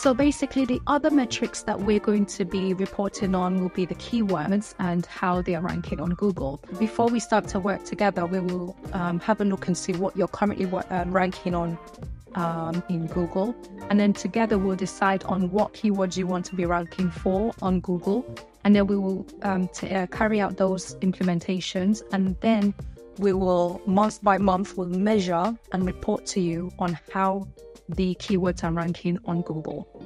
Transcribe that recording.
So basically, the other metrics that we're going to be reporting on will be the keywords and how they are ranking on Google. Before we start to work together, we will have a look and see what you're currently ranking on in Google. And then together we'll decide on what keywords you want to be ranking for on Google. And then we will carry out those implementations. And then we will, month by month, we'll measure and report to you on how the keywords are ranking on Google.